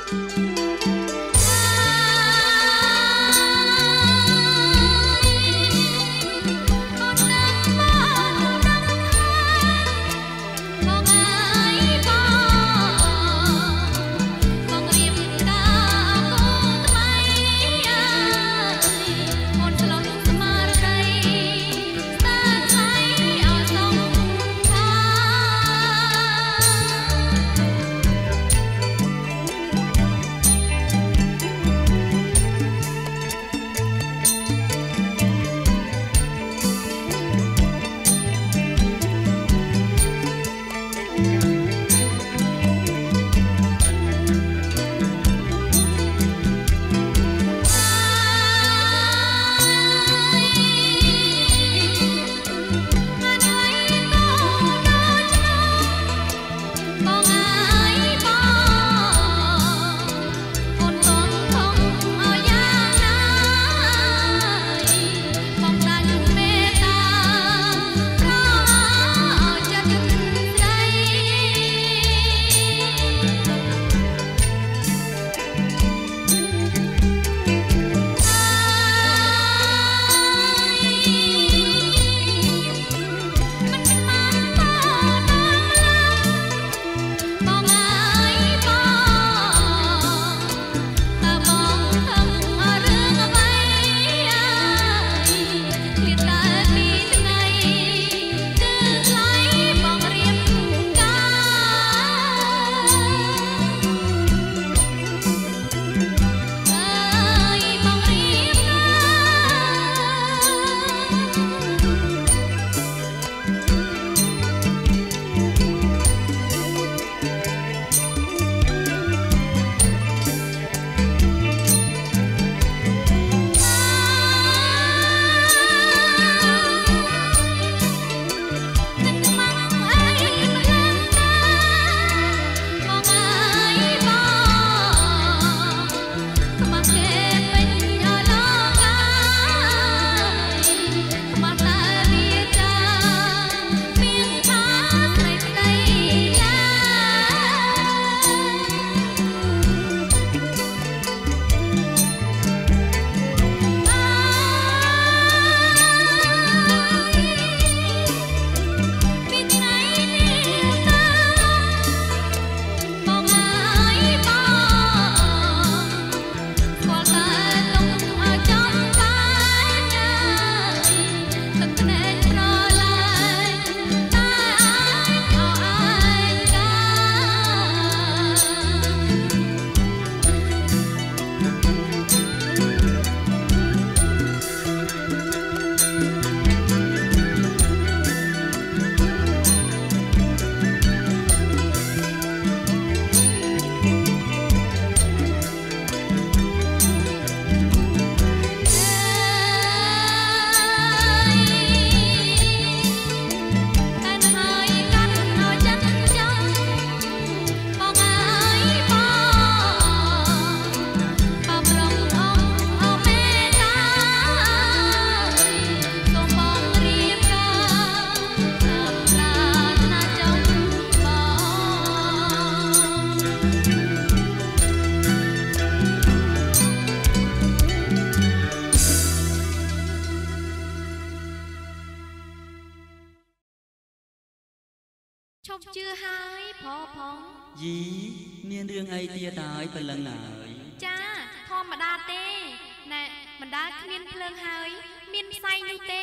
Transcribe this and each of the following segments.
ชมชื่อหายพอพองยีเมียนเรื่องไอเดียตายเป็นลังหนาจ้าธรรมดาเต้แน่มันได้เมียนเพลิงหายเมียนไซนูเต้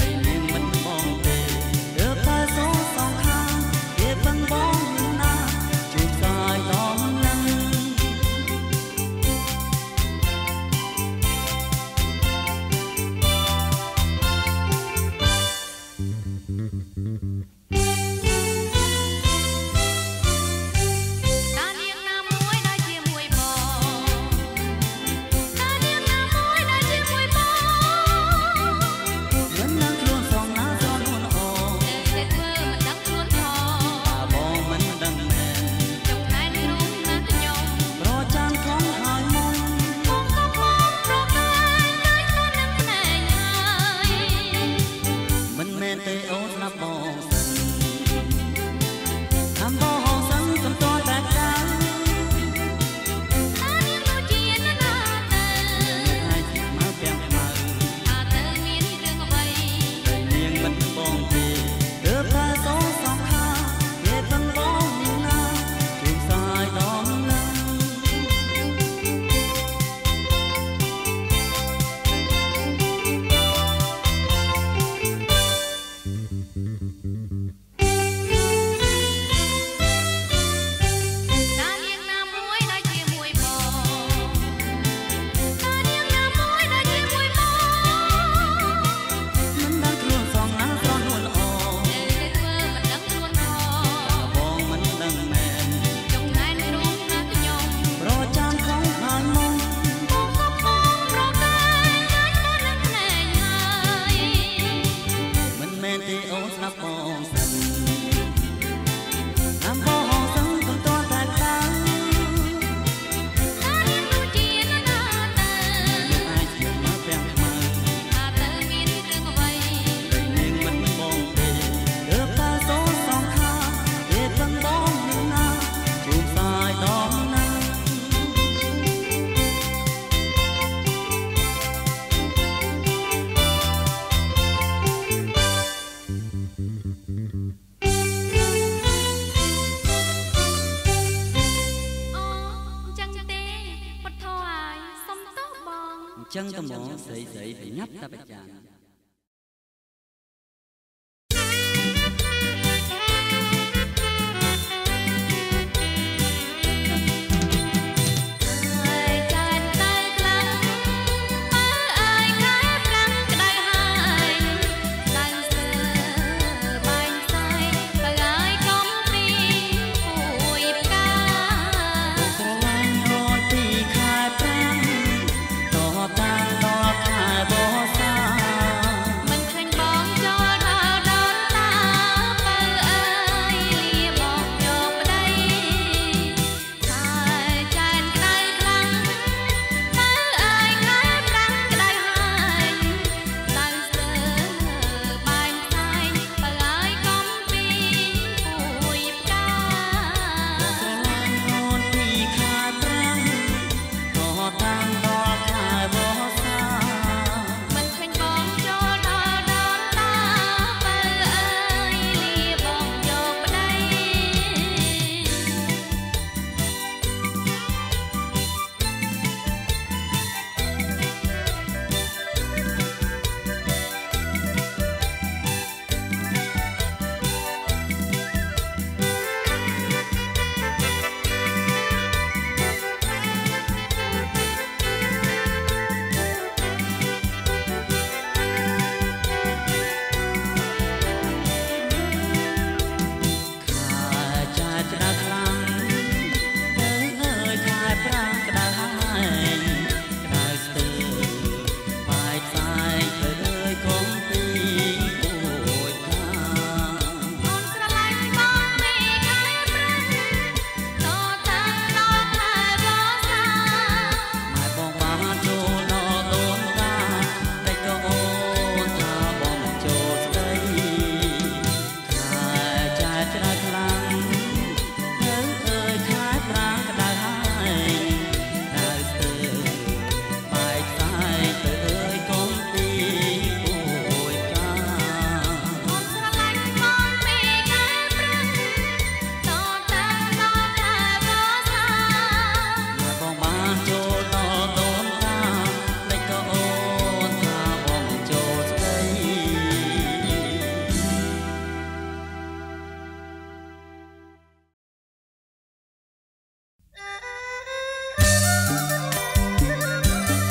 บចឹងតំបងស្រីប្រញាប់តាបច្ចា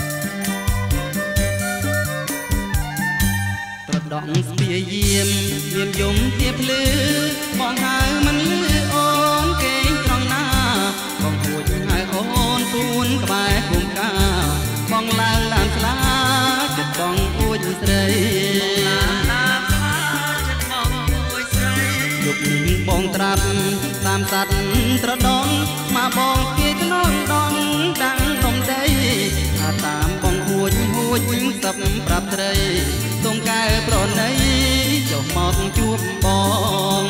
ដងស្ពាយាមមយំទៀបលឺបងហៅមិនលឺអូនគេងត្រង់ណាបងហួចហៅអូនទូនក្បែរភូមិកាបងឡើងតាមស្លាចិត្តបងអួចស្រីយុគនេះបងត្រាប់តាមសัตว์ត្រដងមកបងគេថ្នងដងតាំងនំដីថាតាមបងហួចសឹបប្រាប់ត្រីសូមកែប្រណីចុះមកជួបបង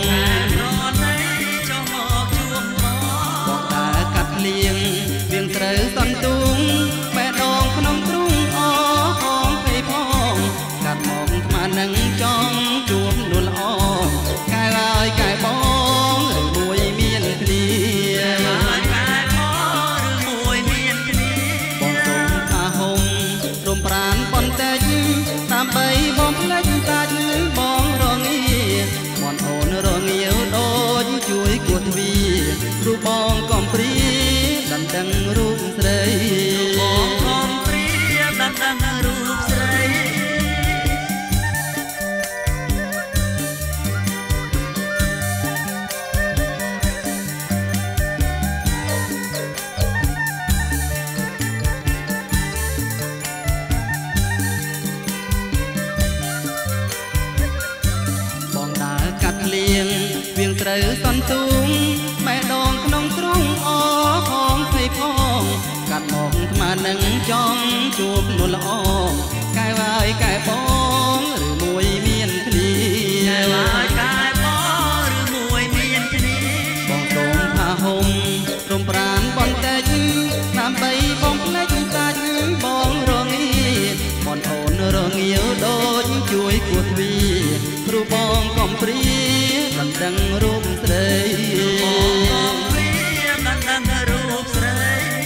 បងដើរកាត់លៀងវៀងត្រូវសន្ទុងបែដងក្នុងទ្រូងអងភ័យផងកាត់មកថ្មនឹងចង់ជួបនួនល្អកែហើយកែបងឬមួយមានគ្នាបងសូមថាហុំរំប្រានបន្តិចដើម្បីបងផ្លេចសាច់បងរងាបងអូនរងាវដូចជួយគួតទ្វារូបបងកំព្រាដណ្ដឹងរូបស្រីបងកំព្រាដណ្ដឹងរូបស្រីវៀងត្រូវសន្ទុងម៉ែដងក្នុងទ្រូងអផងភ័យផងកាត់មកថ្មនឹងចង់ជួបនួនល្អកែហើយកែបងឬមួយមានគ្នាបងសូមថាហុំរំប្រានបន្តិចដើម្បីបងផ្លេចសាច់បងរងាបងអូនរងាវដូចជួយគួតទ្វារូបបងកំព្រាដណ្ដឹងរូបស្រីបងកំព្រាដណ្ដឹងរូបស្រី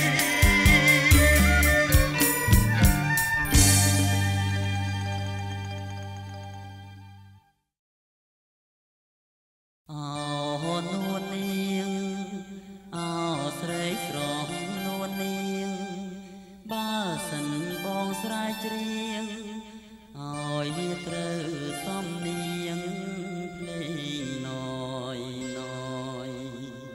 អូនួននាងអូស្រីស្រស់នួននាងបើសិនបងស្រាយច្រៀងឲ្យវាត្រូវសំនៀងភ្លេងណយ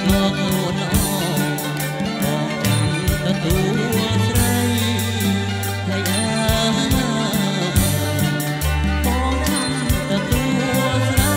មកអូនអបងទទួលស្រីហើយអើបងទទួលស្រី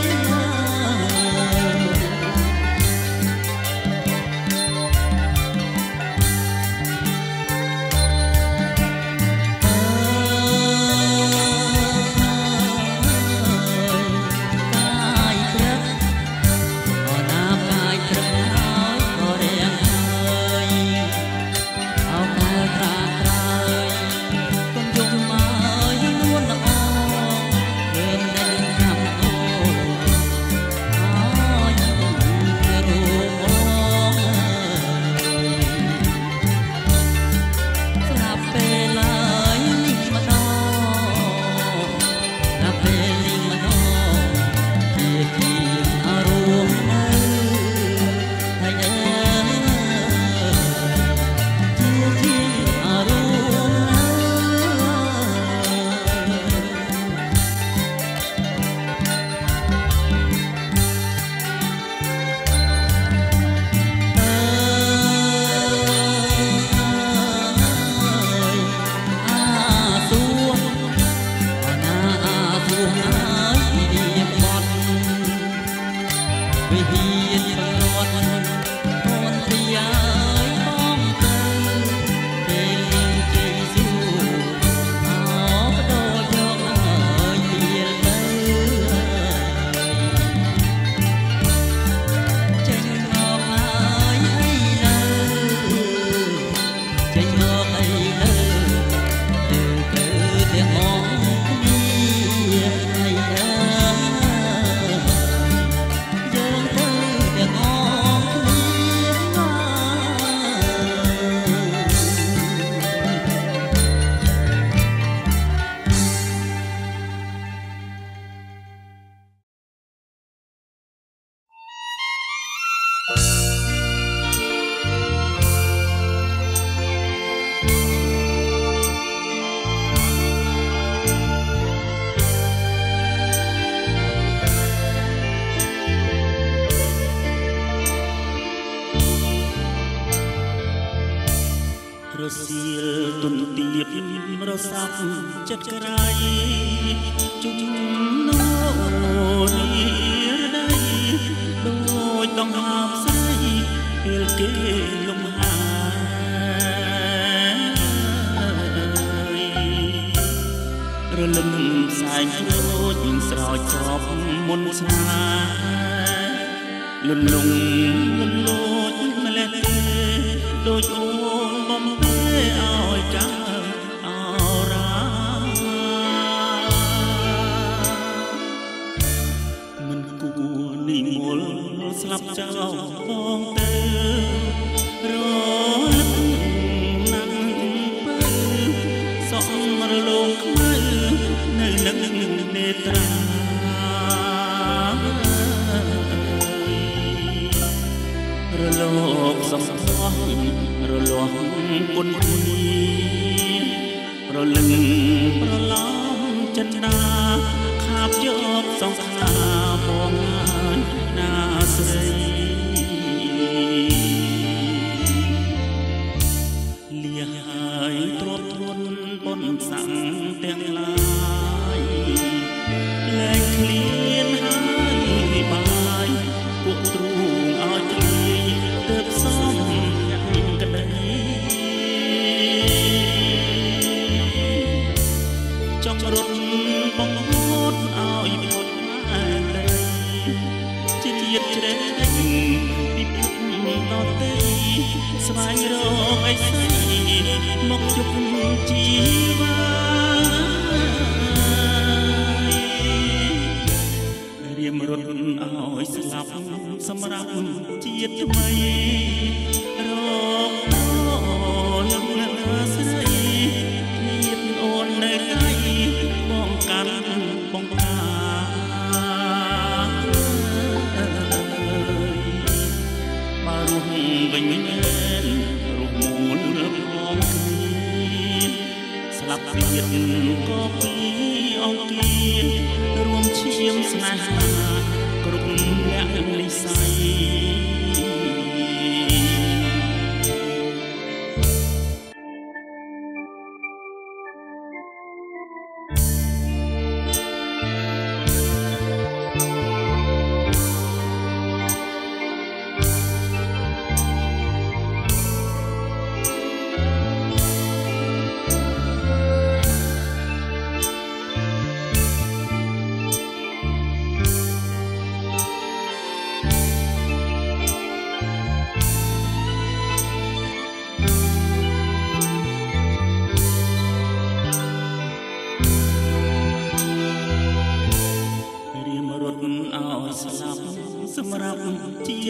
រសៀលទុនទៀបរសាប់ចិត្តក្រៃជុំនោនីរដៃដូចដងហើមស្រីពេលគេលំហើយរលឹមសែងជ្រោចស្រោចស្រពមុនស្នេហ៍លន់លងលន់លោចម្លេះដូចអូនបំពេឲ្យចាំអរាមិនគួរនិមលស្លាប់ចោលបងទៅរលឹកណាស់បើសក់រលោងខ្មៅនៅនឹងនេត្រារលកសំស្វះរលាស់គុណគ្នារលឹងប្រឡំចិនដាខាបយកសង្ខាបងហើយណាស្រីលៀហើយទ្រាំធន់ប៉ុនសាំងទាំងឡាយលែងឃ្លានហើយបាយពួកទ្រូងឲ្យធ្លាយទើបសំយ៉ាងក្ដីចង់រត់បងហត់ឲ្យផុតអាដីជាតិជ្រែកពីពុកដល់ទេស្វែងរកអីស្អីមកជប់ជីវ៉ារៀមរត់ឲ្យស្លាប់សម្រាប់ជាតិថ្មីរកលំលស្រីភាពអូននៅដៃបងកាន់បងកាបើរស់វិញមែនរស់មូលផងគ្នាស្លាប់ទៀតក៏ពីអង្គារួមឈាមស្នេហាគ្រប់លក្ខនិស័យ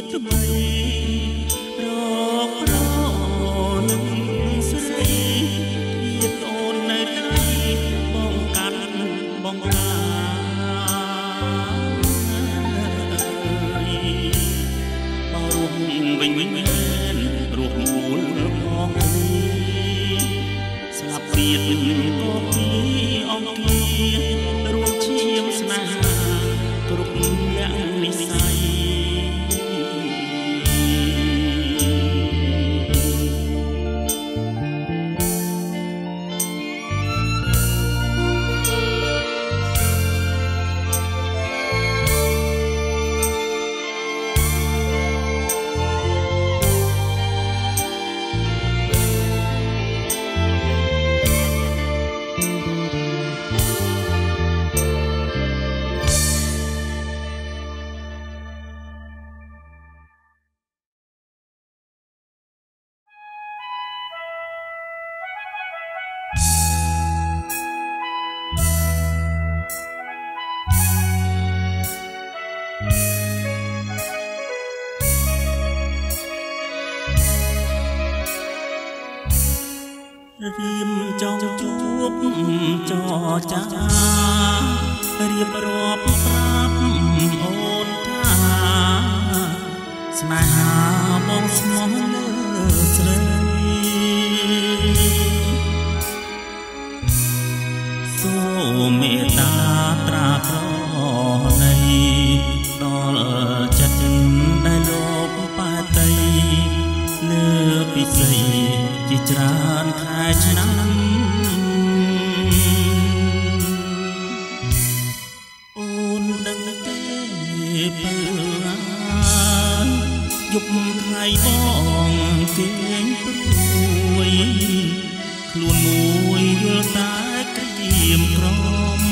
ជាតិថ្មីរករនឹងស្រីជាតិអូននៅដៃបងកាន់បងកាបើរស់វិញរស់មូលផងនេះស្លាប់ទៀតក៏ពីអង្គរួមឈាមស្នេហាគ្រប់យ៉ាងនិស័យរៀមចង់ជួបចរចារៀបរាប់ប្រាប់អូនថាស្នេហាបងស្មោះលើស្រីសូមមេត្តាត្រាប្រណីដល់ចិត្តដែលលោកបាតីលើពិសីជាច្រើនខែឆ្នាំអូនដឹងទេពេលយប់ថ្ងៃបងគេងព្រួយខ្លួនមួយយល់តែក្រៀមក្រំ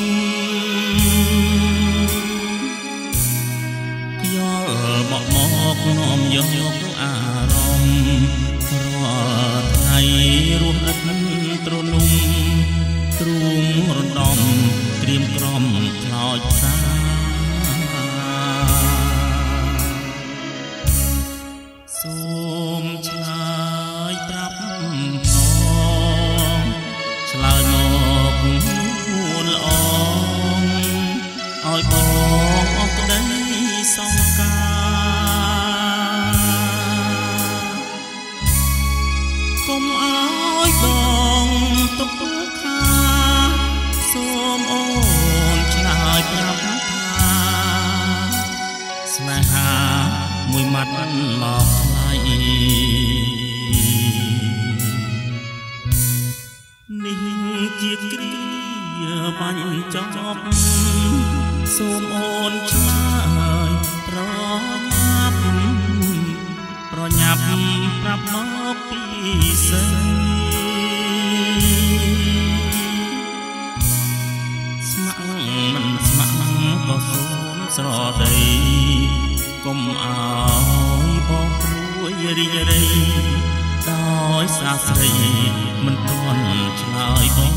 ខ្យល់មកនាំយកអារម្មណ៍រាល់ថ្ងៃរស់ឥតទ្រនុំទ្រូងរំដំត្រៀមក្រំខ្លោចផ្សាសូមឆ្លើយប្រាប់ផងឆ្លើយមកនួនល្អឲ្យបងអស់ក្តីសង្ការកុំឲ្យបងទុកខាសូមអូនឆ្លើយប្រាប់ថាស្នេហាមួយម៉ាត់មកថ្លៃនេះជាគ្រាបាញ់ចប់សូមអូនឆ្លើយប្រញាប់ប្រាប់មកពីស្រីស្ម័គ្រមិនស្ម័គ្រក៏សូមស្រដីកុំឲ្យបងព្រួយរីករាយដោយសារស្រីមិនទាន់ឆ្លើយបង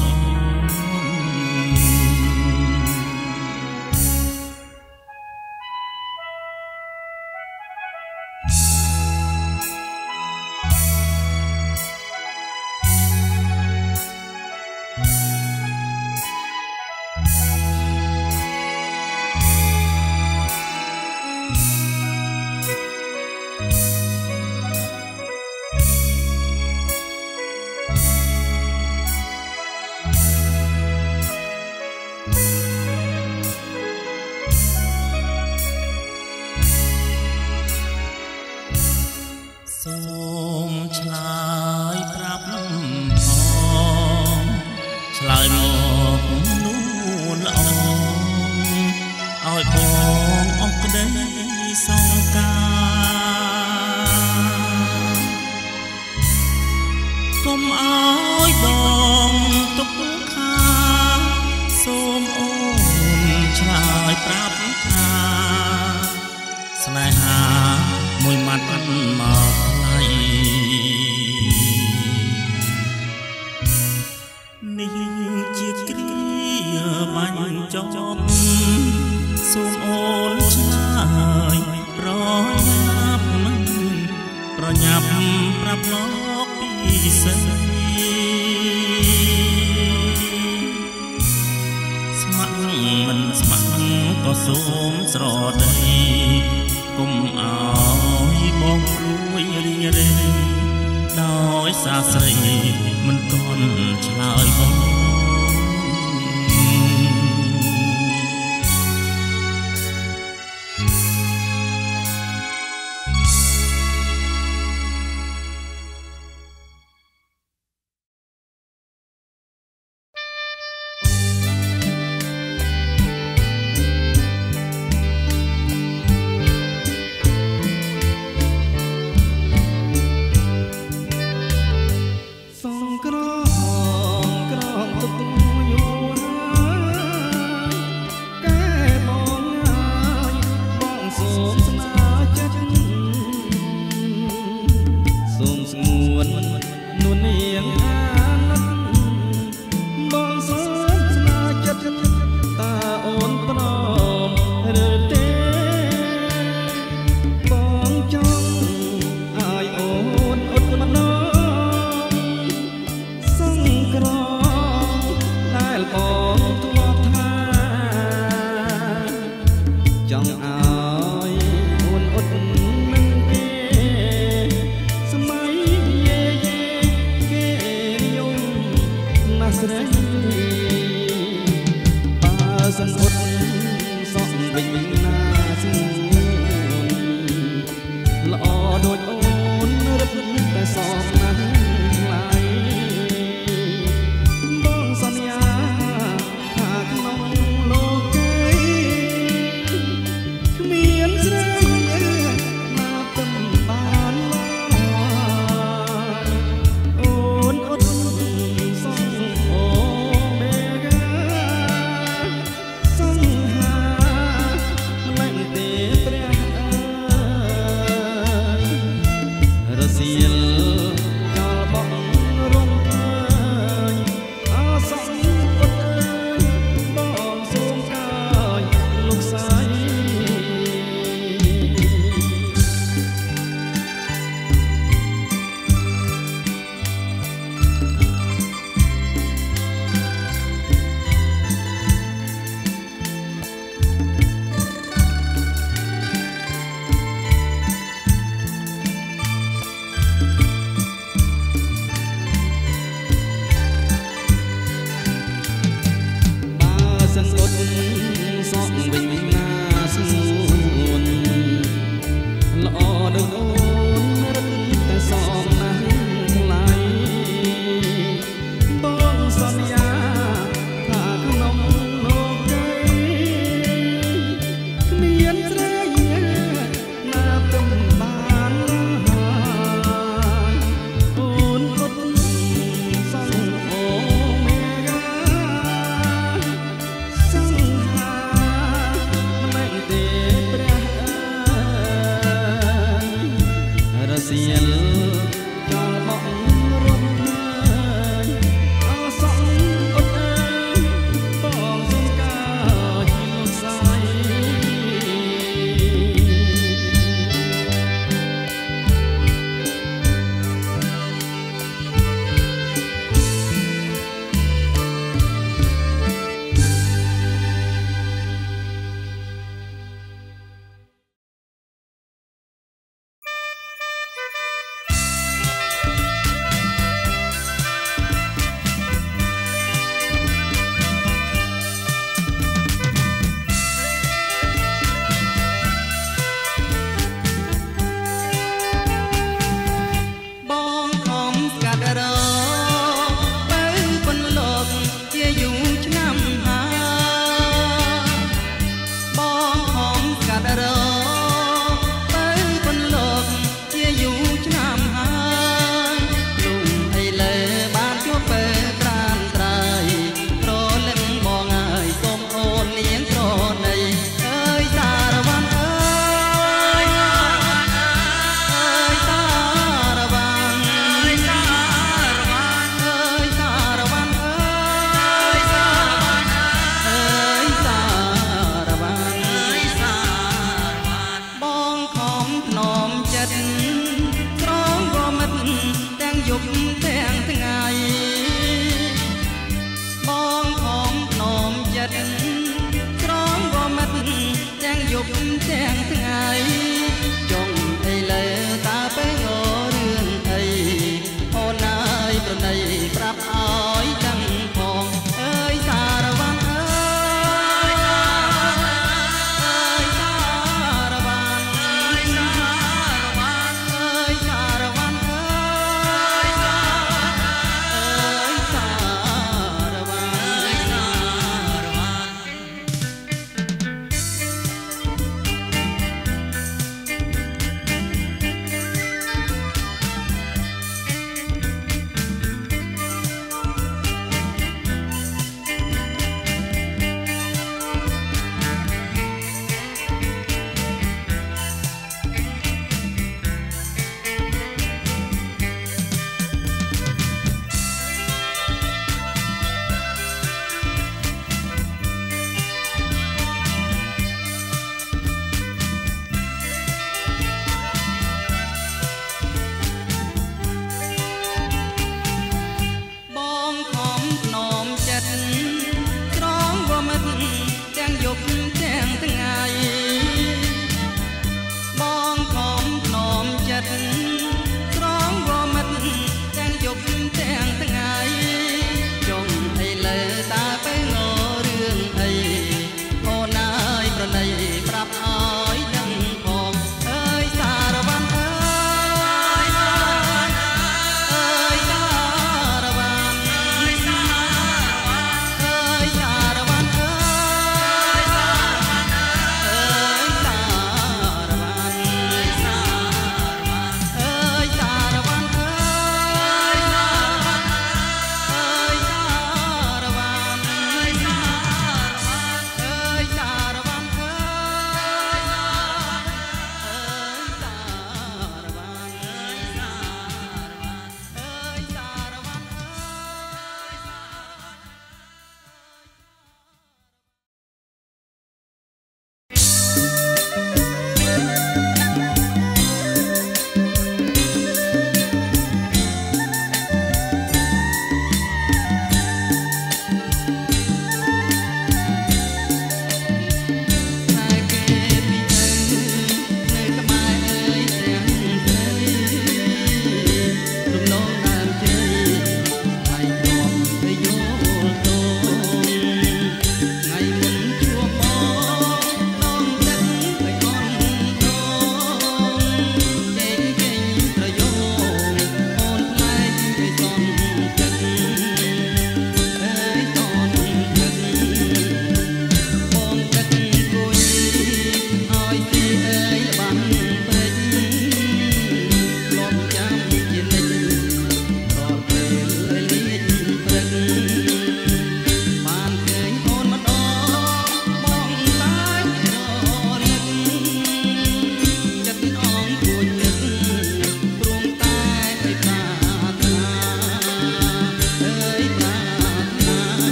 សូមឆ្លើយប្រាប់ផងឆ្លើយមកនួនល្អឲ្យបងអស់ក្តីសង្ការកុំឲ្យបងទុកខាសូមអូនឆ្លើយប្រាប់ថាស្នេហាមួយម៉ាត់មកថ្លៃនេះជាគ្រាបាញ់ចប់សូមអូនឆ្លើយប្រញាប់ញាប់ប្រាប់លោកពីស្រីស្ម័គ្រមិនស្ម័គ្រក៏សូមស្រដីគុំអើយបងព្រួយរីរេដោយសាស្រីមិនទាន់ឆ្លើយបងเสีย